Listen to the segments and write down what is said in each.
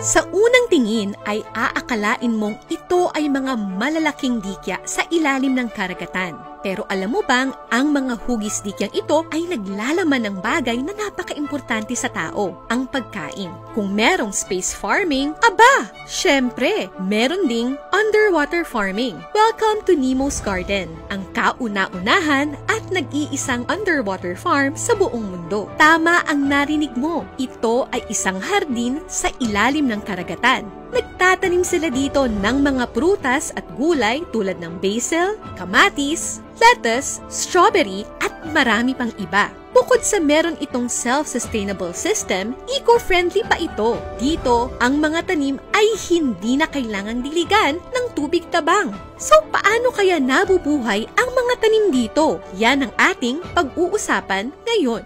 Sa unang tingin ay aakalain mong ito ay mga malalaking dikya sa ilalim ng karagatan. Pero alam mo bang ang mga hugis dikyang ito ay naglalaman ng bagay na napaka-importante sa tao, ang pagkain. Kung merong space farming, aba, syempre, meron ding underwater farming. Welcome to Nemo's Garden, ang kauna-unahan at nag-iisang underwater farm sa buong mundo. Tama ang narinig mo, ito ay isang hardin sa ilalim ng karagatan. Nagtatanim sila dito ng mga prutas at gulay tulad ng basil, kamatis, lettuce, strawberry at marami pang iba. Bukod sa meron itong self-sustainable system, eco-friendly pa ito. Dito, ang mga tanim ay hindi na kailangang diligan ng tubig tabang. So, paano kaya nabubuhay ang mga tanim dito? Yan ang ating pag-uusapan ngayon.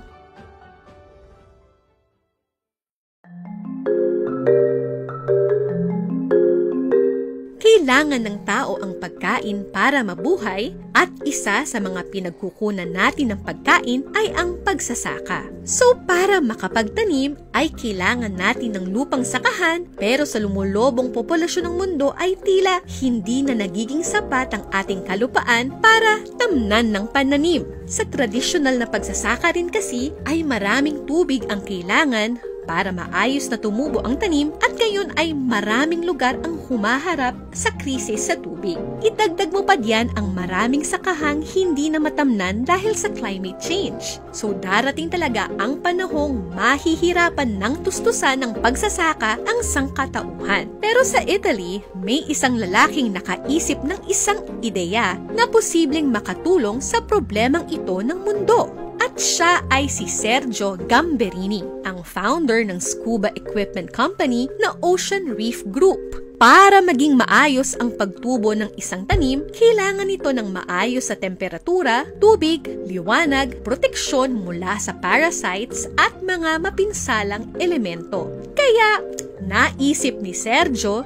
Kailangan ng tao ang pagkain para mabuhay at isa sa mga pinagkukunan natin ng pagkain ay ang pagsasaka. So para makapagtanim ay kailangan natin ng lupang sakahan pero sa lumulobong populasyon ng mundo ay tila hindi na nagiging sapat ang ating kalupaan para tamnan ng pananim. Sa tradisyonal na pagsasaka rin kasi ay maraming tubig ang kailangan para maayos na tumubo ang tanim at gayon ay maraming lugar ang humaharap sa krisis sa tubig. Idagdag mo pa diyan ang maraming sakahang hindi na matamnan dahil sa climate change. So darating talaga ang panahong mahihirapan ng tustusan ng pagsasaka ang sangkatauhan. Pero sa Italy, may isang lalaking nakaisip ng isang ideya na posibleng makatulong sa problemang ito ng mundo. At siya ay si Sergio Gamberini, ang founder ng scuba equipment company na Ocean Reef Group. Para maging maayos ang pagtubo ng isang tanim, kailangan nito ng maayos sa temperatura, tubig, liwanag, proteksyon mula sa parasites at mga mapinsalang elemento. Kaya, naisip ni Sergio,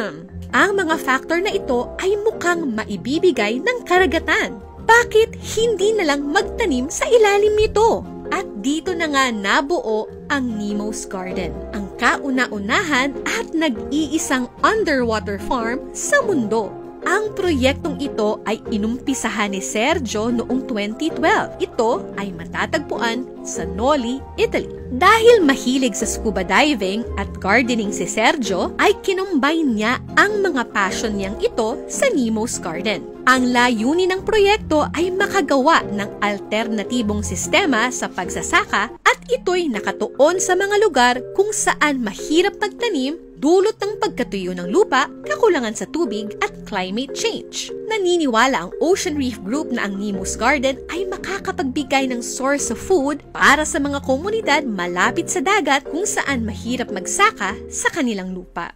ang mga factor na ito ay mukhang maibibigay ng karagatan. Bakit hindi na lang magtanim sa ilalim nito? At dito na nga nabuo ang Nemo's Garden, ang kauna-unahan at nag-iisang underwater farm sa mundo. Ang proyektong ito ay inumpisahan ni Sergio noong 2012. Ito ay matatagpuan sa Noli, Italy. Dahil mahilig sa scuba diving at gardening si Sergio, ay kinumbine niya ang mga passion niyang ito sa Nemo's Garden. Ang layunin ng proyekto ay makagawa ng alternatibong sistema sa pagsasaka at ito'y nakatuon sa mga lugar kung saan mahirap magtanim dulot ng pagkatuyo ng lupa, kakulangan sa tubig at climate change. Naniniwala ang Ocean Reef Group na ang Nemo's Garden ay makakapagbigay ng source of food para sa mga komunidad malapit sa dagat kung saan mahirap magsaka sa kanilang lupa.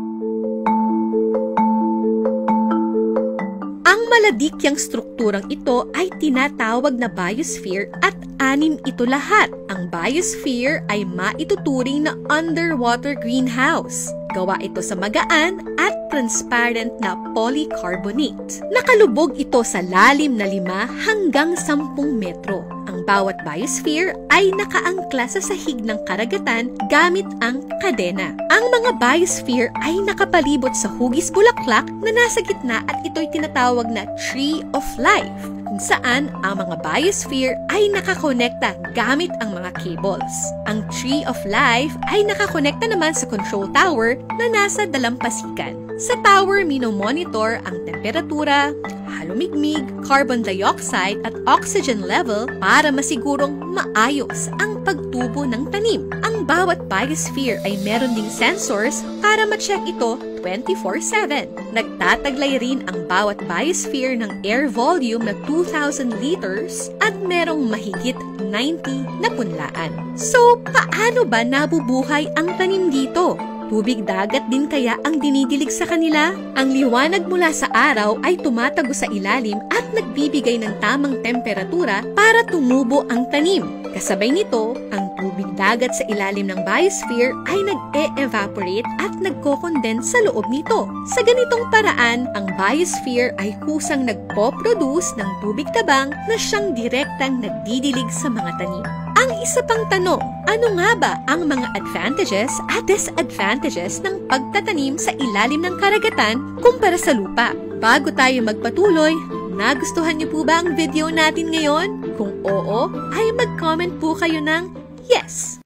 Ang maladikyang strukturang ito ay tinatawag na biosphere at anim ito lahat. Ang biosphere ay maituturing na underwater greenhouse. Gawa ito sa magaan at transparent na polycarbonate. Nakalubog ito sa lalim na 5 hanggang 10 metro. Ang bawat biosphere ay nakaangkla sa sahig ng karagatan gamit ang kadena. Ang mga biosphere ay nakapalibot sa hugis bulaklak na nasa gitna at ito'y tinatawag na Tree of Life, kung saan ang mga biosphere ay nakakonekta gamit ang mga cables. Ang Tree of Life ay nakakonekta naman sa control tower na nasa dalampasigan. Sa tower, minomonitor ang temperatura, halumigmig, carbon dioxide at oxygen level para masigurong maayos ang pagtubo ng tanim. Ang bawat biosphere ay meron ding sensors para ma-check ito 24/7. Nagtataglay rin ang bawat biosphere ng air volume na 2,000 liters at merong mahigit 90 na punlaan. So, paano ba nabubuhay ang tanim dito? Tubig dagat din kaya ang dinidilig sa kanila? Ang liwanag mula sa araw ay tumatago sa ilalim at nagbibigay ng tamang temperatura para tumubo ang tanim. Kasabay nito, ang tubig dagat sa ilalim ng biosphere ay nag-e-evaporate at nagko-condense sa loob nito. Sa ganitong paraan, ang biosphere ay kusang nagpo-produce ng tubig tabang na siyang direktang nagdidilig sa mga tanim. Ang isa pang tanong, ano nga ba ang mga advantages at disadvantages ng pagtatanim sa ilalim ng karagatan kumpara sa lupa? Bago tayo magpatuloy, nagustuhan niyo po ba ang video natin ngayon? Kung oo, ay mag-comment po kayo ng yes!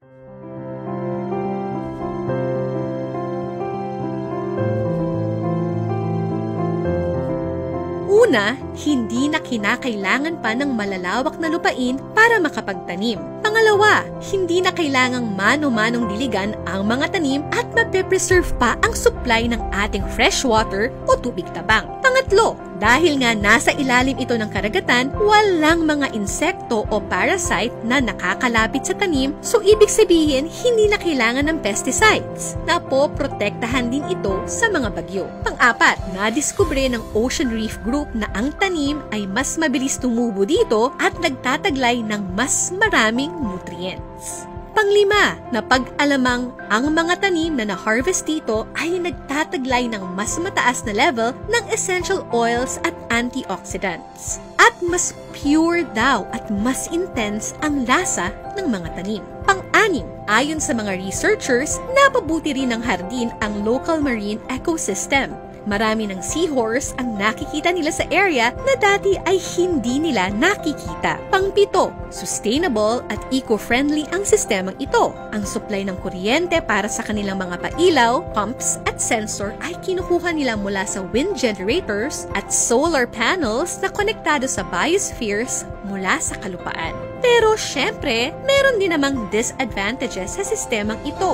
Una, hindi na kinakailangan pa ng malalawak na lupain para makapagtanim. Pangalawa, hindi na kailangang mano-manong diligan ang mga tanim at mape-preserve pa ang supply ng ating fresh water o tubig tabang. Pangatlo, dahil nga nasa ilalim ito ng karagatan, walang mga insekto o parasite na nakakalapit sa tanim, so ibig sabihin hindi na kailangan ng pesticides. Napoprotektahan din ito sa mga bagyo. Pang-apat, nadiskubre ng Ocean Reef Group na ang tanim ay mas mabilis tumubo dito at nagtataglay ng mas maraming nutrients. Panglima, napag-alamang ang mga tanim na na-harvest dito ay nagtataglay ng mas mataas na level ng essential oils at antioxidants. At mas pure daw at mas intense ang lasa ng mga tanim. Pang-anim, ayon sa mga researchers, napabuti rin ng hardin ang local marine ecosystem. Marami ng seahorse ang nakikita nila sa area na dati ay hindi nila nakikita. Pang-pito, sustainable at eco-friendly ang sistemang ito. Ang supply ng kuryente para sa kanilang mga pailaw, pumps at sensor ay kinukuha nila mula sa wind generators at solar panels na konektado sa biospheres mula sa kalupaan. Pero syempre, meron din namang disadvantages sa sistemang ito.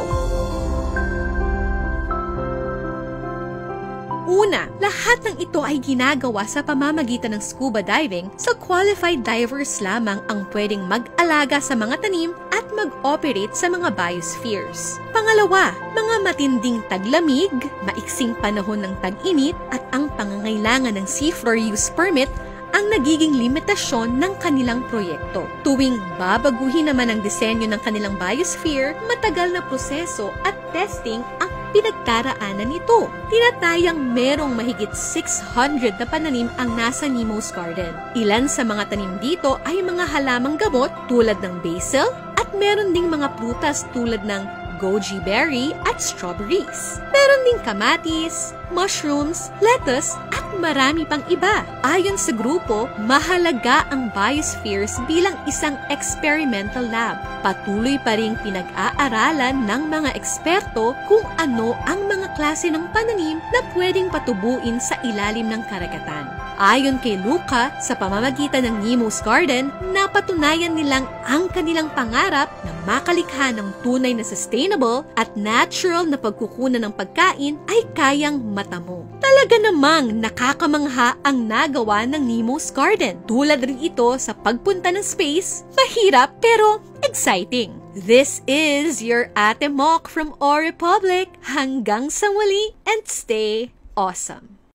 Una, lahat ng ito ay ginagawa sa pamamagitan ng scuba diving, so qualified divers lamang ang pwedeng mag-alaga sa mga tanim at mag-operate sa mga biospheres. Pangalawa, mga matinding taglamig, maiksing panahon ng tag-init at ang pangangailangan ng seafloor use permit ang nagiging limitasyon ng kanilang proyekto. Tuwing babaguhin naman ang disenyo ng kanilang biosphere, matagal na proseso at testing ang pinagdaraanan nito. Tinatayang merong mahigit 600 na pananim ang nasa Nemo's Garden. Ilan sa mga tanim dito ay mga halamang gamot tulad ng basil at meron ding mga prutas tulad ng goji berry at strawberries. Meron ding kamatis, mushrooms, lettuce at marami pang iba. Ayon sa grupo, mahalaga ang biospheres bilang isang experimental lab. Patuloy pa ring pinag-aaralan ng mga eksperto kung ano ang mga klase ng pananim na pwedeng patubuin sa ilalim ng karagatan. Ayon kay Luca, sa pamamagitan ng Nemo's Garden, napatunayan nilang ang kanilang pangarap na makalikha ng tunay na sustainable at natural na pagkukunan ng pagkain ay kayang matamo. Talaga namang nakakamangha ang nagawa ng Nemo's Garden. Tulad rin ito sa pagpunta ng space, mahirap pero exciting. This is your Ate Mock from O Republic. Hanggang sa muli and stay awesome!